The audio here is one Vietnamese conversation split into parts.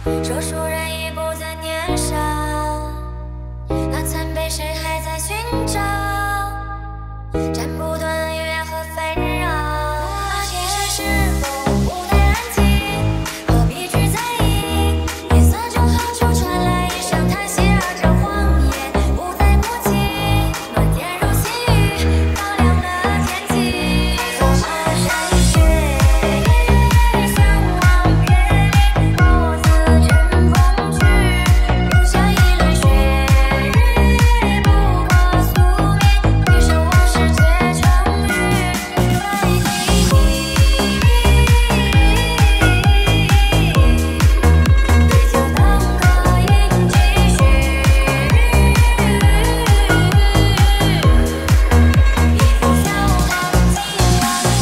说书人已不再年少，那残杯谁还在寻找？斩不断月和纷扰，其实是否无奈安静？何必去在意？夜色正好就传来一声叹息，而这荒野不再孤寂，暖天如细雨，照亮了天际。走马山雪，相望别离，我自乘风去，留下一轮血雨，不过宿命，一生往事皆成雨，泪滴滴，对酒当歌，饮几许，一壶小康尽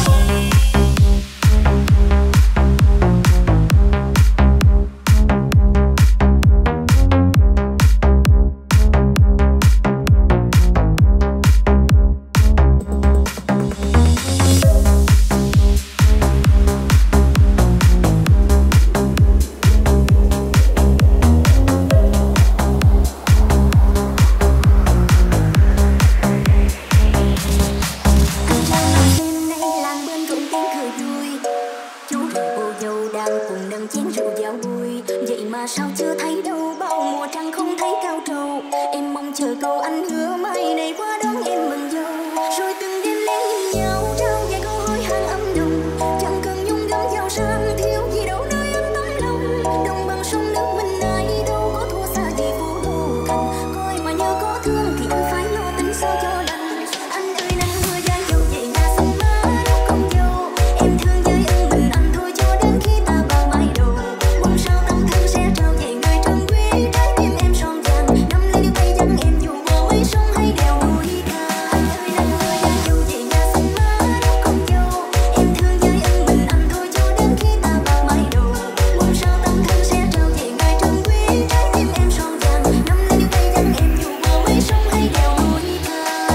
cùng nâng chén rượu giao vui, vậy mà sao chưa thấy đâu, bao mùa trăng không thấy cao trầu. Em mong chờ câu anh hứa mai này qua đón em mừng dâu, rồi từng đêm lén nhìn nhau trao vài câu hỏi han âm nồng. Chẳng cần nhung gấm giàu sang, thiếu gì đâu nơi ấm tấm lòng. Đồng bằng sông nước mình ai đâu có thua xa gì phú đô thành. Coi mà nhớ có thương thì anh phải lo tính sao cho lành. Anh ơi nắng mưa giá dâu về nhà xanh má đốt con dâu. Em thương với ân bình anh thôi cho đến khi ta bao mái đầu. Mong sao tâm thương sẽ trao về người trân quý, trái tim em son vàng nắm lấy những tay chân em dù vô mấy sông hay đèo núi cao. Anh ơi nắng mưa giá dâu về nhà xanh má đốt con dâu. Em thương với ân bình anh thôi cho đến khi ta bao mái đầu. Mong sao tâm thương sẽ trao về người trân quý, trái tim em son vàng nắm lấy những tay chân em dù vô mấy sông hay đèo núi cao.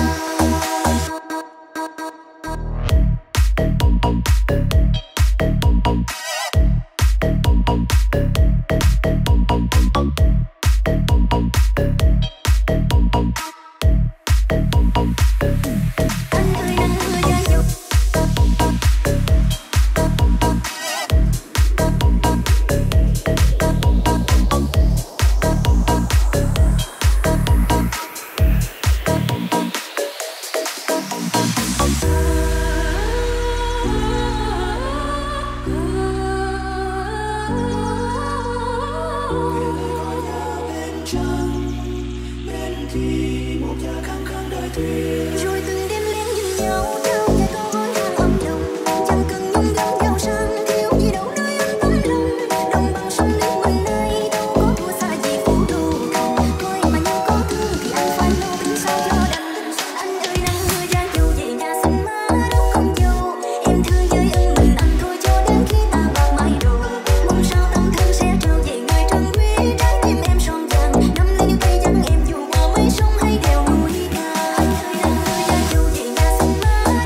Anh ơi nắng mưa giá dâu. Rồi từng đêm lén nhìn nhau trao vài câu hỏi han âm nồng. Chẳng cần nhung gấm giàu sang, thiếu gì đâu nơi ấm tấm lòng. Đồng bằng sông nước mình ai đâu có thua xa gì phú đô thành. Coi mà như có thương thì anh phải lo tính sao cho đành. Anh ơi nắng mưa giá dâu về nhà xanh má đốt con dâu. Em thương với ân bình anh thôi cho đến khi ta bao mái đầu. Mong sao tâm thương sẽ trao về người trân quý, trái tim em son vàng nắm lấy những tay chân em dù vô mấy sông hay đèo núi cao. Anh ơi nắng mưa giá dâu về nhà xanh má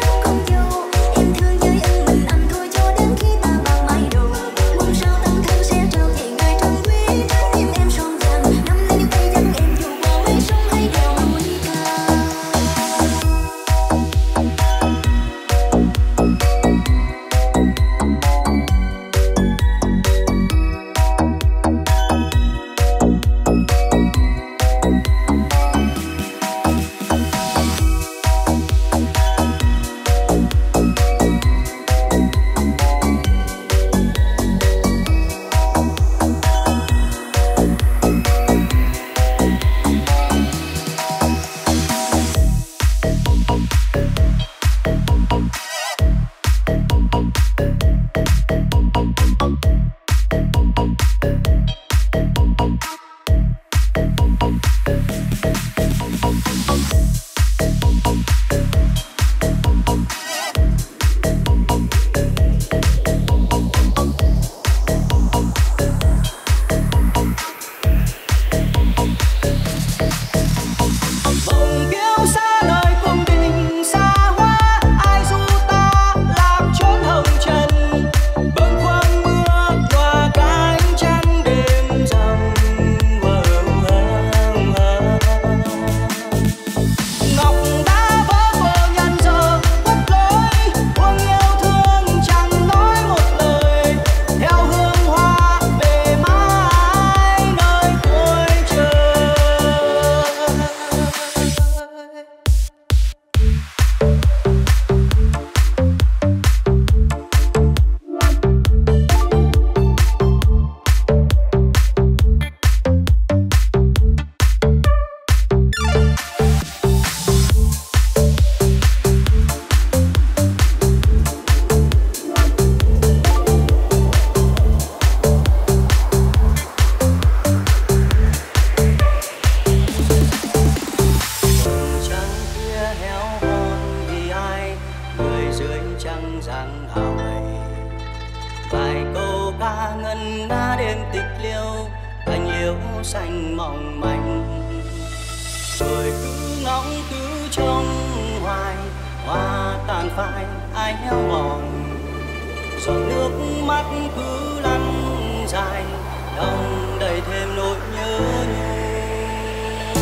tịch liêu cành liễu xanh mỏng manh. Người cứ ngóng cứ trông hoài, hoa tàn phai ai héo mòn, giọt nước mắt cứ lăn dài, lòng đầy thêm nỗi nhớ nhung.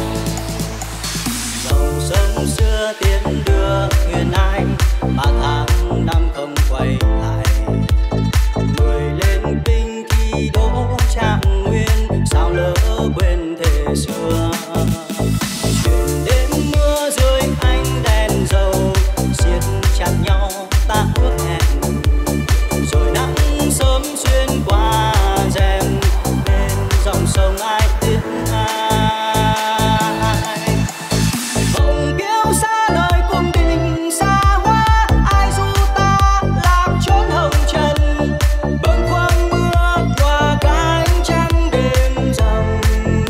Dòng sông xưa tiến đưa thuyền ai, 3 tháng năm không quay lại. Người lên kinh khi đỗ Trạng Nguyên, sao lỡ quên thế xưa. Chuyện đêm mưa rơi ánh đèn dầu, siết chặt nhau ta ước hẹn. Rồi nắng sớm xuyên qua rèm, bên dòng sông ai biết ai. Mộng kiêu xa nơi cung đình xa hoa, ai ru ta lạc chốn hồng trần. Bâng khuâng mưa nhòa cả ánh trăng đêm rằm.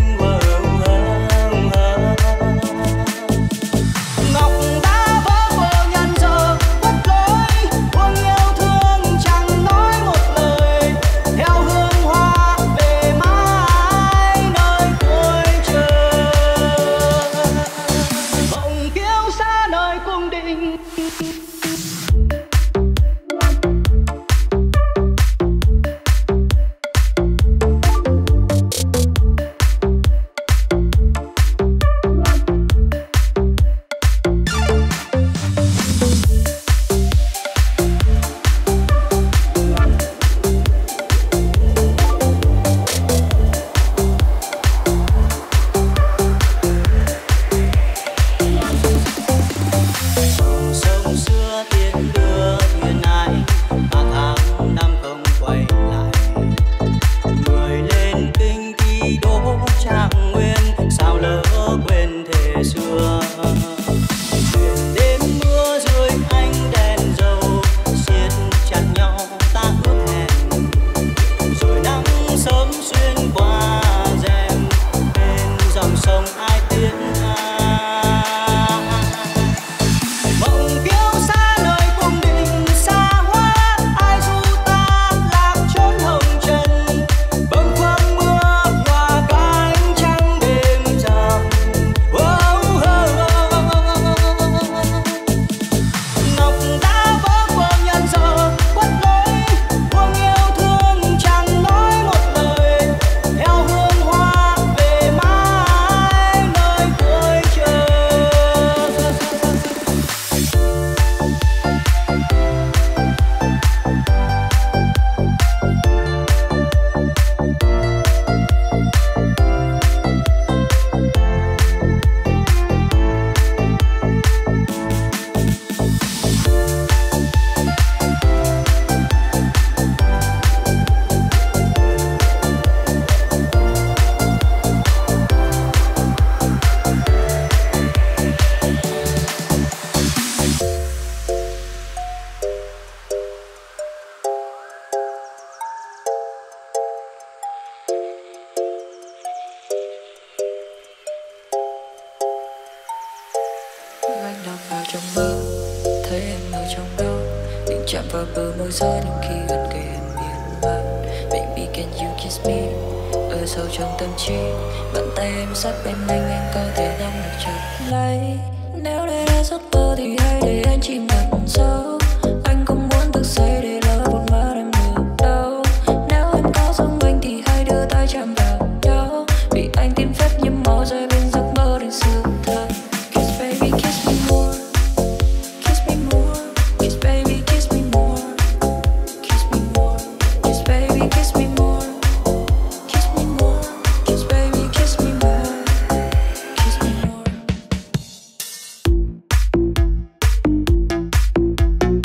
Ngọc đã vỡ vỡ nhân giờ quất lối, buông yêu thương chẳng nói một lời. Theo hương hoa về mãi nơi cuối trời. Mộng kiêu xa nơi cung đình. Dòng sông xưa tiến đưa thuyền ai, 3 tháng năm không quay lại. Người lên kinh khi đỗ Trạng Nguyên, sao lỡ quên thế xưa. Chuyện đêm mưa rơi ánh đèn dầu, siết chặt nhau ta ước hẹn. Rồi nắng sớm xuyên qua rèm, bên dòng sông ai biết ai. Mộng kiêu xa nơi cung đình xa hoa, ai ru ta lạc chốn hồng trần. Bâng khuâng mưa nhòa cả ánh trăng đêm rằm. Ngọc đã vỡ vỡ nhân giờ quất lối, buông yêu thương chẳng nói một lời. Theo hương hoa về mãi nơi cuối trời. Anh đang vào trong mơ, thấy em ở trong đó, định chạm vào bờ môi gió nhưng khi gần kề em miên man. Baby can you kiss me, ở sâu trong tâm trí, bàn tay em sát bên anh có thể nắm được chặt lấy. Nếu đây là giấc mơ thì hãy để anh chìm thật sâu, anh không muốn thức dậy để lỡ một má em được đâu. Nếu em có giống anh thì hãy đưa tay chạm vào nhau, vì anh tìm phép nhiễm máu rơi bên giấc mơ đến sự thật. Kiss baby kiss me more, kiss me more, kiss baby kiss me more, kiss me more, kiss baby kiss me more, kiss me more, kiss baby kiss me more, kiss me more.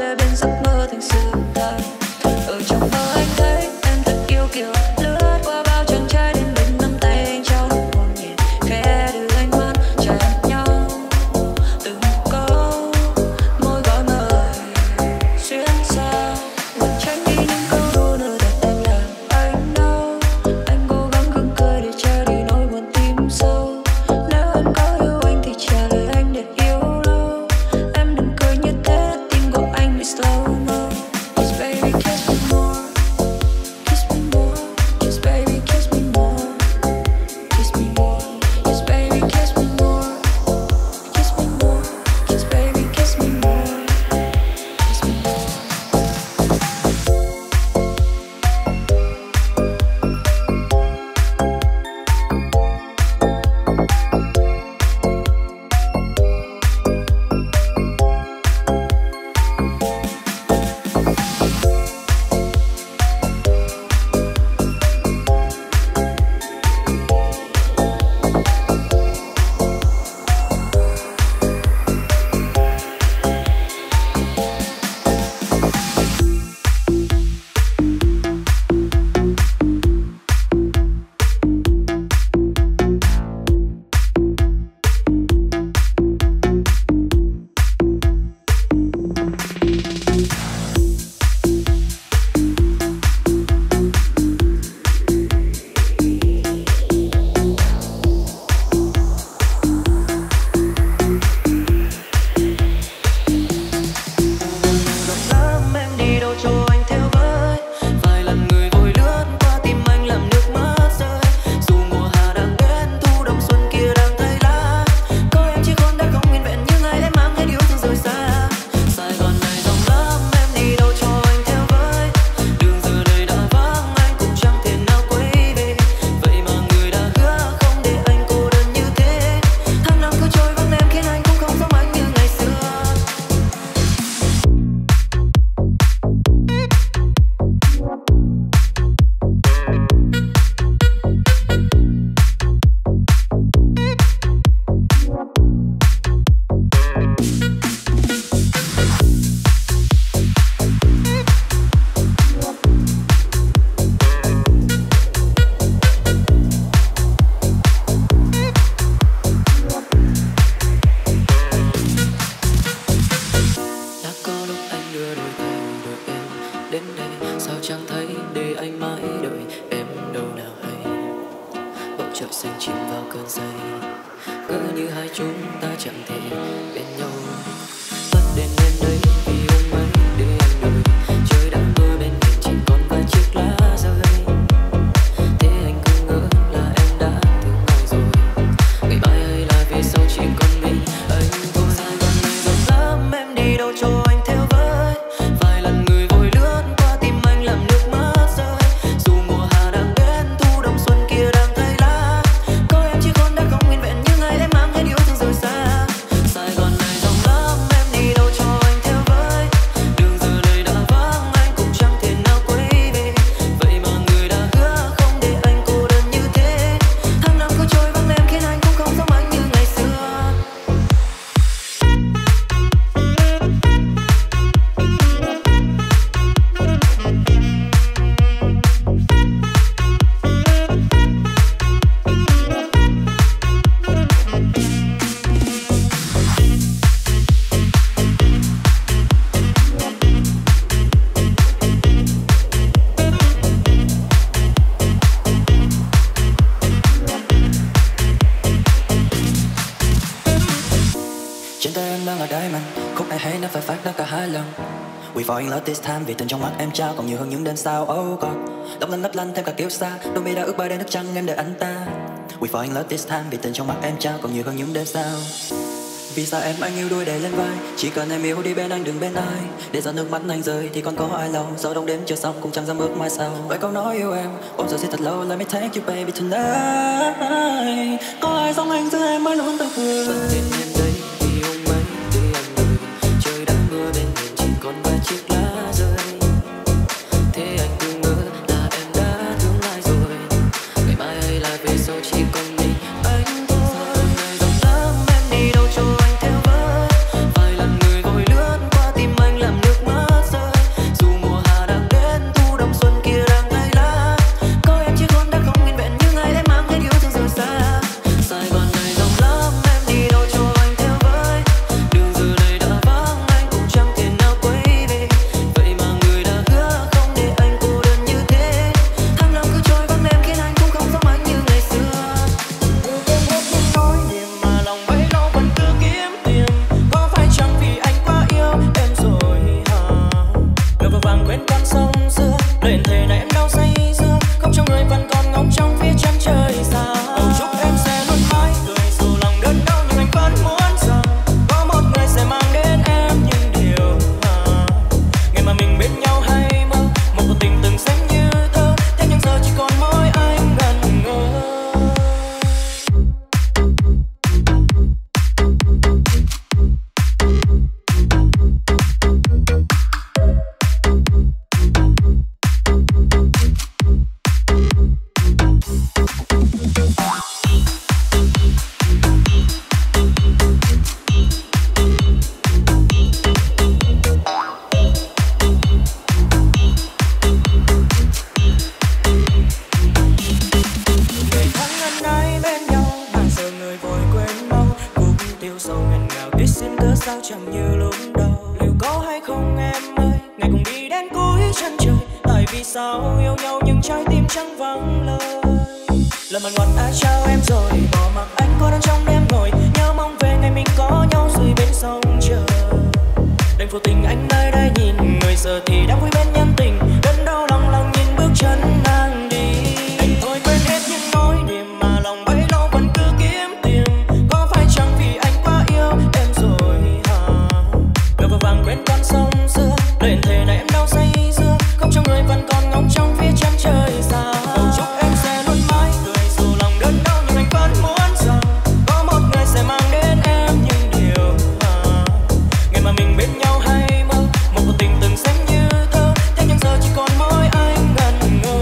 để biến giấc mơ thành sự thật. Ở trong mơ anh thấy em thật yêu kiều, lướt qua bao chàng trai đến bên nắm tay anh trao nụ hôn nhẹ, khẽ đưa ánh mắt chạm nhau từng câu môi gọi mời xuyên xa, hoặc tránh đi những câu đua nửa thật anh làm anh đau. Anh cố gắng gượng cười để che đi nỗi buồn tim sâu. Nếu em có yêu anh thì trả lời anh để yêu lâu. Em đừng cười như thế, tim của anh bị slow mo. Just baby kiss me more, kiss me more. Just baby kiss me more, kiss me more. Just baby kiss me more, kiss me more. Just baby kiss me more, kiss me more. Lắm em đi đâu cho anh theo với, vài lần người vội lướt qua tim anh làm nước mắt rơi. Dù mùa hạ đang đến, thu đông xuân kia đang thay lá, có em chỉ còn đã không nguyên vẹn như ngày em mang hết yêu thương rời xa. Sài Gòn này rộng lắm em đi đâu cho anh theo với, đường giờ đây đã vắng anh cũng chẳng thể nào quay về. Vậy mà người đã hứa không để anh cô đơn như thế, tháng năm cứ trôi vắng em khiến anh cũng không giống anh như ngày xưa. Đã có lúc anh đưa đôi tay đợi em đến đây, sao chẳng thấy để anh mãi đợi em đâu nào hay. Bầu trời xanh chìm vào cơn say, cứ như hai chúng ta chẳng thể bên nhau. Bắt đến em đây vì hôm ấy để anh đợi, trời đã mưa bên mình chỉ còn vài chiếc lá rơi. Thế anh cứ ngỡ là em đã thương ai rồi, ngày mai hay là về sau chỉ còn mình anh thôi. Sài Gòn này rộng lắm em đi đâu cho anh theo với, vài lần người vội lướt qua tim anh làm nước mắt rơi. Dù mùa hạ đang đến, thu đông xuân kia đang thay lá, có em chỉ còn đã không nguyên vẹn như ngày em mang hết yêu thương rời xa. Sài Gòn này rộng lắm em đi đâu cho anh theo với, đường giờ đây đã vắng anh cũng chẳng thể nào quay về. Vậy mà người đã hứa không để anh cô đơn như thế, tháng năm cứ trôi vắng em khiến anh cũng không giống anh như ngày xưa. Trên tay em đang là diamond, khúc này hay nó phải phát nó cả hai lần. We fall in love this time vì tình trong mắt em trao còn nhiều hơn những đêm sao. Oh God, tóc lên lấp lánh thêm cả kiêu sa, đôi mi đã ướt bởi đêm nước trắng em đợi anh ta. We fall in love this time vì tình trong mắt em trao còn nhiều hơn những đêm sao. Vì sao em anh yêu đuôi đè lên vai, chỉ cần em yêu đi bên anh đừng bên ai. Để giọt nước mắt anh rơi thì còn có ai lâu, sau đông đêm chưa xong cũng chẳng dám ước mai sau. Vậy câu nói yêu em ôm rồi xin thật lâu, let me take you baby tonight. Có ai giống anh giữa em mới luôn tự hứa. Bật tên em đây vì hôm ấy để anh đợi, trời đã mưa bên mình chỉ còn vài chiếc lá rơi. Thế anh cứ ngỡ là em đã thương ai rồi, ngày mai hay là về sau chỉ còn mình anh thôi. Ngày rộng lắm em đi đâu cho anh theo với, vài lần người vội lướt qua tim anh làm nước mắt vì sao yêu nhau nhưng trái tim chẳng vắng lời. Lời mặn ngọt đã trao em rồi, bỏ mặc anh cô đơn trong đêm ngồi nhớ mong về ngày mình có nhau dưới bên sông chờ. Đành vô tình anh nơi đây nhìn người giờ thì đang vui bên nhân tình, đớn đau lòng lòng nhìn bước chân nàng đi. Đành thôi quên hết những nỗi niềm mà lòng bấy lâu vẫn cứ kiếm tìm. Có phải chăng vì anh quá yêu em rồi hả? Ngờ vội vàng quên con sông xưa, đền thề này em đau say xưa, không cho người vẫn còn ngóng trong phía chân trời xa. Cầu chúc em sẽ luôn mãi cười dù lòng đớn đau nhưng anh vẫn muốn rằng có một người sẽ mang đến em những điều ngày mà mình bên nhau hay mơ, một cuộc tình từng xanh như thơ, thế nhưng giờ chỉ còn mỗi anh ngần ngơ.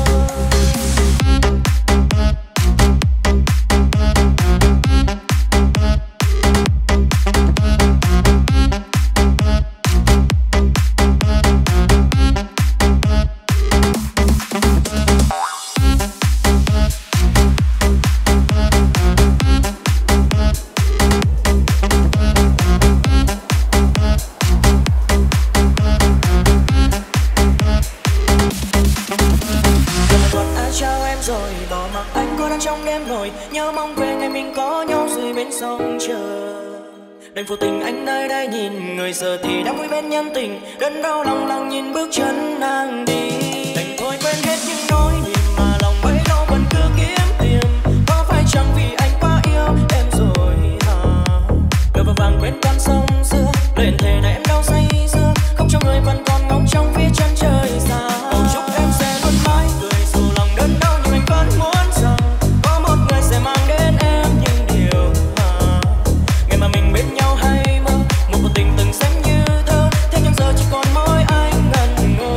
Rồi bỏ mặc anh cô đơn trong đêm ngồi nhớ mong về ngày mình có nhau dưới bên sông chờ. Đành vô tình anh nơi đây nhìn người giờ thì đang vui bên nhân tình, đớn đau lòng lòng nhìn bước chân nàng đi. Đành thôi quên hết những nỗi niềm mà lòng bấy lâu vẫn cứ kiếm tìm. Có phải chăng vì anh quá yêu em rồi hả? Ngờ vội vàng quên con sông xưa, đền thề này em đau say xưa, không cho người vẫn còn ngóng trong phía chân trời xa. Cầu chúc em sẽ luôn mãi cười dù lòng đớn đau nhưng anh vẫn muốn rằng có một người sẽ mang đến em những điều ngày mà mình bên nhau hay mơ, một cuộc tình từng xanh như thơ, thế nhưng giờ chỉ còn mỗi anh ngần ngơ.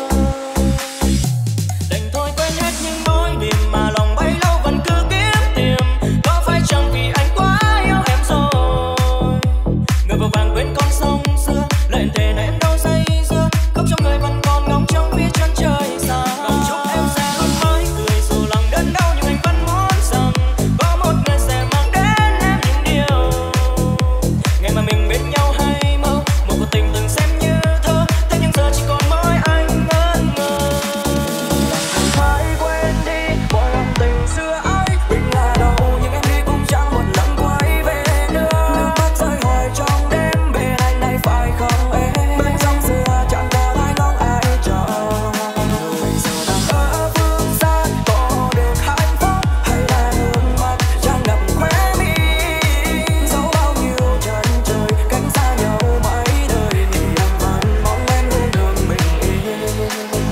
Đành thôi quên hết những nỗi niềm mà lòng bấy lâu vẫn cứ kiếm tìm. Có phải chăng vì anh quá yêu em rồi? Ngờ vội vàng quên con sông xưa, lời thề này em đau say xưa, không cho người vẫn còn ngóng trong phía chân trời xa. Cầu chúc em sẽ luôn mãi cười dù lòng đớn đau nhưng anh vẫn muốn rằng có một người sẽ mang đến em những điều ngày mà mình bên nhau hay mơ, một cuộc tình từng xem như thơ, thế nhưng giờ chỉ còn mỗi anh ngẩn ngơ. Hãy quên đi mọi lòng tình xưa ấy, mình là đâu nhưng em đi cũng chẳng một lần quay về nữa. Nước mắt rơi hoài trong đêm bên anh này phải không em? Bên trong xưa chẳng có ai ngóng ai chờ. Rồi giờ đang ở phương xa có được hạnh phúc hay là nước mắt chẳng ngập khóe mi. Dẫu bao nhiêu chân trời cách xa nhau mấy đời thì em vẫn mong em luôn được bình yên.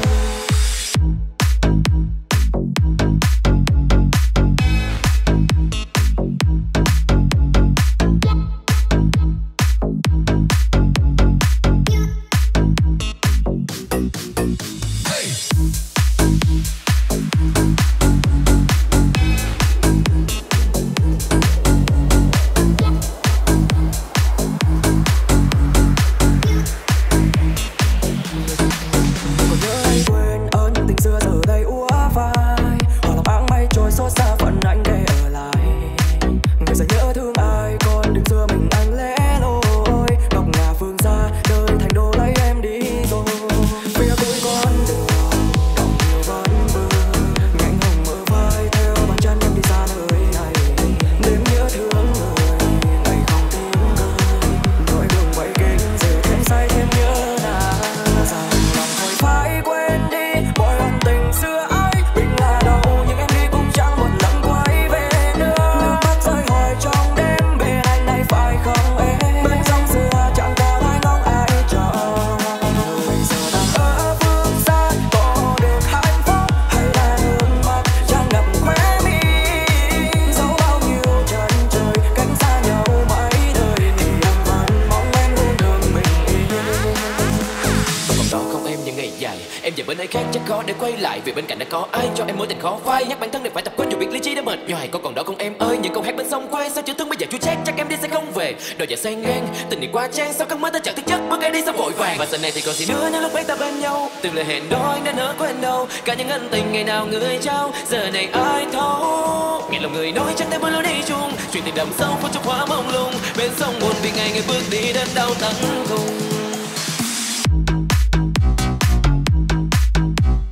Còn nhớ hay quên ở những tình xưa giờ đây úa phai, hoặc lòng áng mây trôi xót xa phận anh để ở lại. Người sẽ nhớ thương ai còn đừng xưa mình anh lẻ loi, ngọc ngà phương xa đời thành đô lấy em đi rồi. Phía cuối con đường đồng yêu vẫn vương, nhánh hồng mở vai theo bàn chân em đi xa nơi này. Đêm nhớ thương người ngày không tiếng cười, nỗi buồn vậy kinh giờ thêm say thêm nhớ nàng. Rằng lòng thôi phải quên đi mọi ân tình xưa ấy, mình là đâu nhưng em đi cũng chẳng một lần quay về nữa. Nước mắt rơi hoài trong đêm bên anh này phải không em? Bên trong xưa chẳng có ai ngóng ai chờ. Rồi giờ đang ở phương xa có được hạnh phúc hay là nước mắt chẳng ngập khóe mi. Dẫu bao nhiêu chân trời cách xa nhau mấy đời thì em vẫn mong em luôn được bình yên. Còn đó không em những ngày dài, em về bên ấy khác chắc khó để quay lại, vì bên cạnh đã có ai cho em mối tình khó phai. Nhắc bản thân để phải tập quên dù biết lý trí đã mệt nhoài. Có còn đó không em ơi, những câu hát bên sông quay sao chưa thương bây giờ chua chát, chắc em đi sẽ không về. Đôi giờ say ngang tình này quá chán, sao cơn mơ ta chẳng thức giấc bước ai đi sao vội vàng. Và giờ này thì còn gì nữa nếu lúc ấy ta bên nhau, từng lời hẹn đó anh đã nỡ quên đâu. Cả những ân tình ngày nào người trao giờ này ai thấu. Nghe lòng người nói chẳng thể bước lối đi chung, chuyện tình đậm sâu không trong quá mông lung. Bên sông buồn vì ngày người bước đi đến đau tận cùng.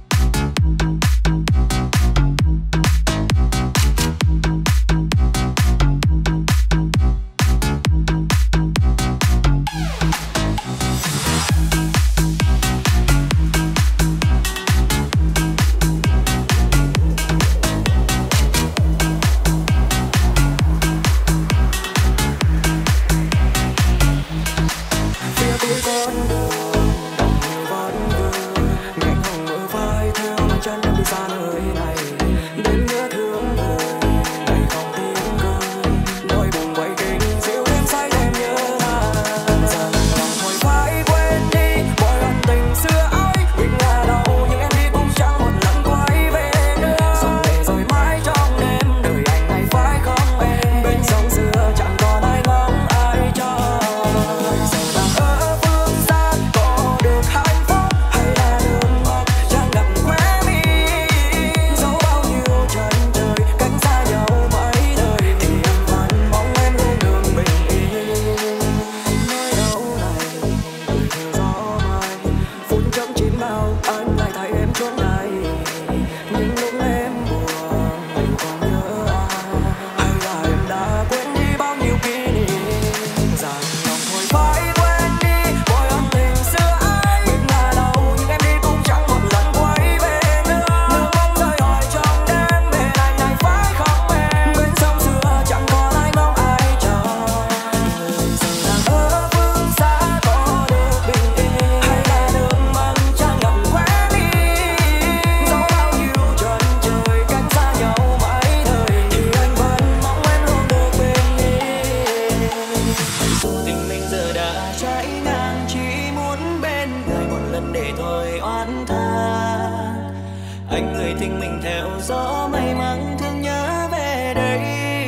lần để thôi oán than. Anh người tình mình theo gió mây mắng thương nhớ về đây.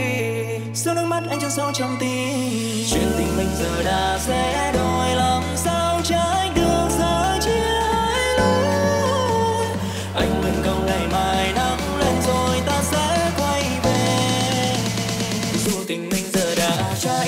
Sao nước mắt anh trôn sâu trong tim, chuyện tình mình giờ đã sẽ đôi lòng sao tránh được giờ chia hai lối. Anh nguyện cầu ngày mai nắng lên rồi ta sẽ quay về, dù tình mình giờ đã cháy.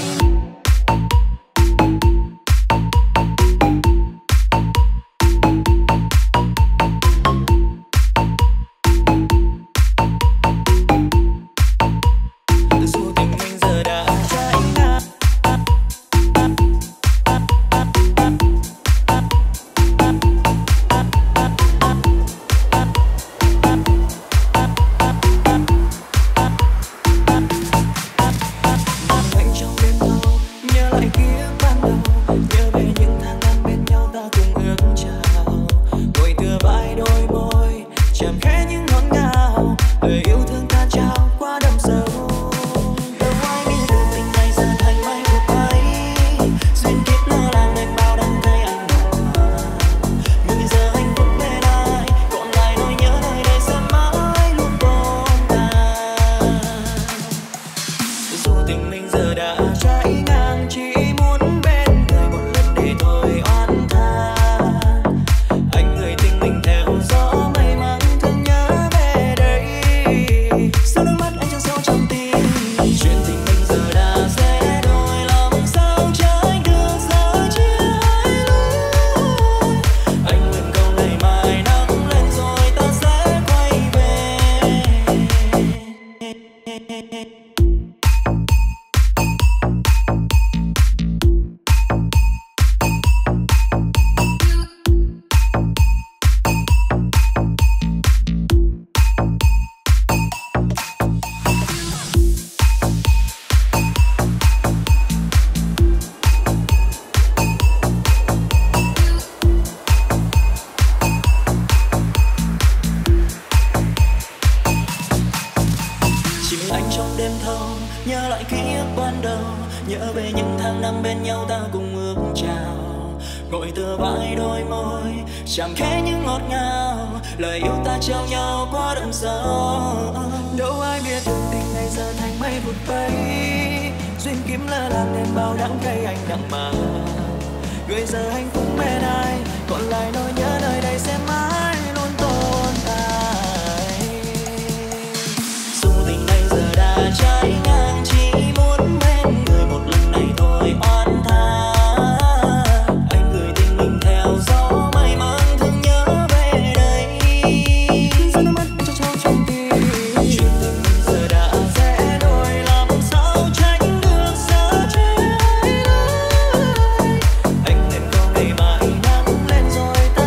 Anh nên có ngày mai nắng lên rồi ta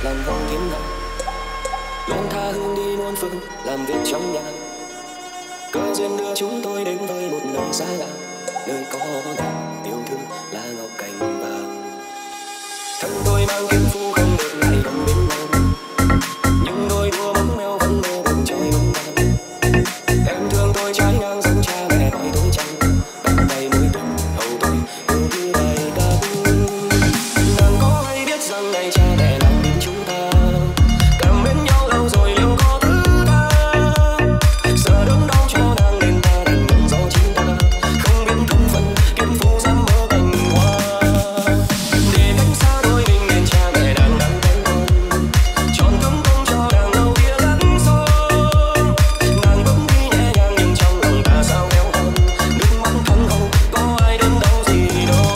làm vòng thiên ngàn, luôn tha hương đi muôn phương làm việc trong nhà. Cơ duyên đưa chúng tôi đến với một nơi xa lạ, nơi có nàng yêu thương là ngọc cành vàng. Thân tôi mang kiếm phu không được lại gần bên nàng, nhưng đôi đua bóng mèo vẫn mơ đường chơi bóng vàng. Em thương tôi trái ngang giống cha mẹ nói tôi chăng, bằng tay mối tình hầu tôi yêu như đầy cát. Nàng có hay biết rằng ngày cha mẹ nàng bên chúng ta cảm mến nhau lâu rồi liệu có thứ tha. Giờ đớn đau cho nàng nên ta đành nhận do chính ta không biết thân phận kiếm phu dám mơ cành hoa. Để cách xa đôi mình nên cha mẹ nàng đang quen con, tròn cấm công cho nàng lâu kia gắn son. Nàng bước đi nhẹ nhàng nhưng trong lòng ta sao héo hon, nước mắt thăng không có ai đớn đau gì đâu.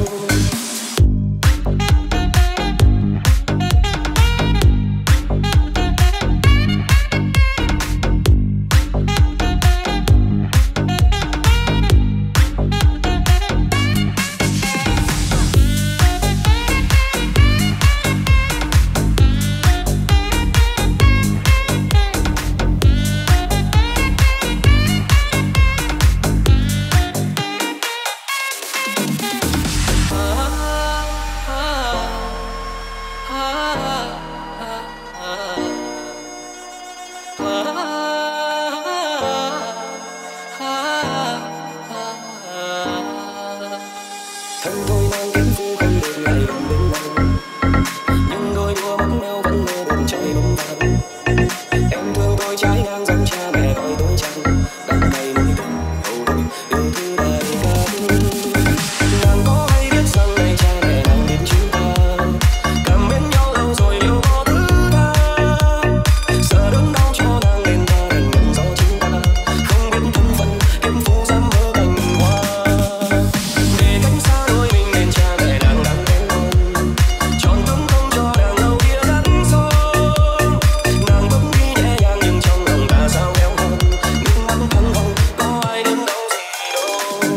Thân tôi mang kiếm phu không được lại gần bên nàng, nhưng đôi đua bóng mèo vẫn mơ đường chơi bóng vàng. Em thương tôi trái ngang giống cha mẹ gọi tôi chăng, đắng cay mối tình hầu tôi yêu thương đầy cát. Nàng có hay biết rằng ngày cha mẹ nàng bên chúng ta cảm mến nhau lâu rồi liệu có thứ tha. Giờ đớn đau cho nàng nên ta đành nhận do chính ta không biết thân phận kiếm phu dám mơ cành hoa. Để cách xa đôi mình nên cha mẹ nàng đang quen con, tròn cấm công cho nàng lâu kia gắn son. Nàng bước đi nhẹ nhàng nhưng trong lòng ta sao héo hon, nước mắt thăng không có ai đớn đau gì đâu.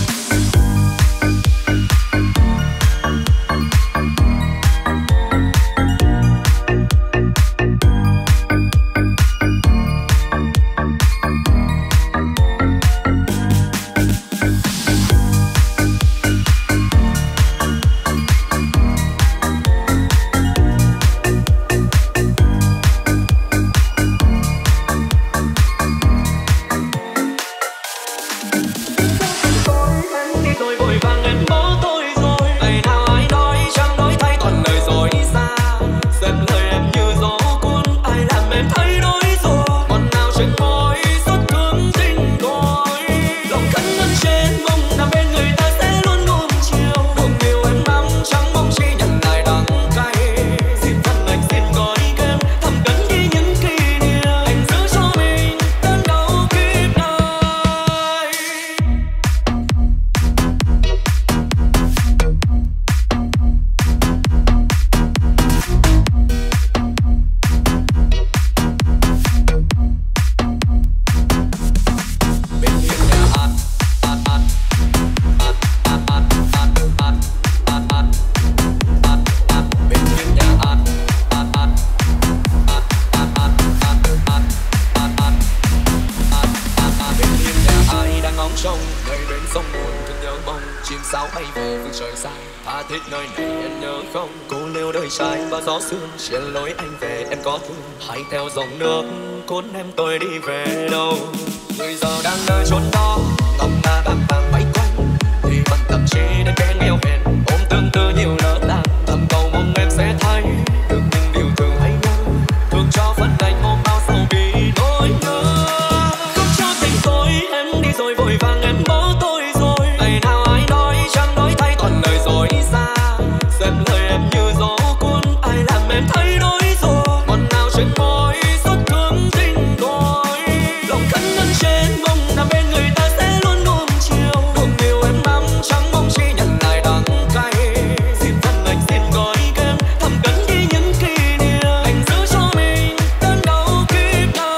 Em đi rồi vội vàng em bỏ tôi rồi, ngày nào ai nói chẳng đổi thay toàn lời dối xa. Xem lời em như gió cuốn, ai làm em thay đổi rồi. Còn nào trên môi xót thương tình đôi, lòng khấn ân trên mong nằm bên người ta sẽ luôn nuông chiều. Đường yêu em mong chẳng mong chi nhận lại đắng cay. Xin thân anh xin gói ghém thầm cất đi những kỷ niệm, anh giữ cho mình đớn đau kiếp này. Bên hiên nhà an an an an an an an an an an an an. Bên hiên nhà an an an an an an an an an an an. Bên hiên nhà ai đang ngóng trông người bên sông buồn thương nhớ mong chim sáo bay về phương trời xa. Tha thiết nơi này em nhớ không, cô liêu đời trai và gió sương trên lối anh về em có thương. Hãy theo dòng nước cuốn em tôi đi về đâu. Người giờ đang nơi chốn đó, tóc ta bạc vàng bay quanh thì vẫn tâm trí đến kẻ nghèo hèn ôm tương tư nhiều lỡ làng. Thầm cầu mong em sẽ thấy được những điều thường hay nhớ, thương cho phận anh ôm bao sầu vì nỗi nhớ. Không cho tình tôi em đi rồi vội vàng em bỏ tôi rồi, ngày nào ai nói chẳng đổi thay toàn lời dối xa. Xem lời em như gió cuốn, ai làm em thay đổi rồi. Còn nào trên môi xót thương tình đôi, lòng khấn ân trên mong nằm bên người ta sẽ luôn nuông chiều. Đường yêu em mong chẳng mong chi nhận lại đắng cay. Xin thân anh xin gói ghém thầm cất đi những kỷ niệm, anh giữ cho mình đớn đau kiếp này.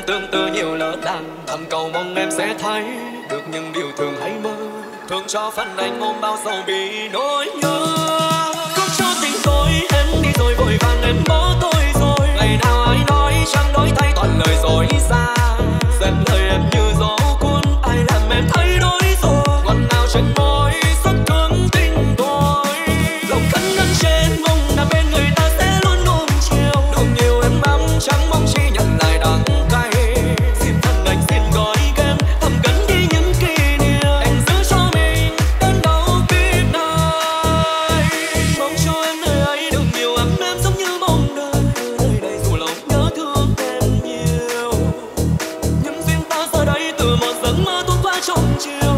tương tư nhiều lỡ đàn, thầm cầu mong em sẽ thấy được những điều thường hay mơ, thương cho phần anh ôm bao sầu vì nỗi nhớ. Khóc cho tình tôi em đi rồi vội vàng em bỏ tôi rồi, ngày nào ai nói chẳng đổi thay toàn lời dối xa, dần lời em như gió cuốn ai làm em thay đổi rồi, ngọt ngào trên môi rất thương tình tôi, lòng khấn ân trên mong là bên người ta sẽ luôn nuông chiều, đủ nhiều em ấm chẳng mong chi nhận lại đắng cay, xin thân anh xin gói ghém thầm cấn đi những kỷ niệm anh giữ cho mình đến đâu biết nơi, mong cho em nơi ấy được nhiều ấm em giống như mong đời, nơi đây dù lòng nhớ thương em nhiều, những duyên ta giờ đây từ một giấc mơ tuôn qua trong chiều.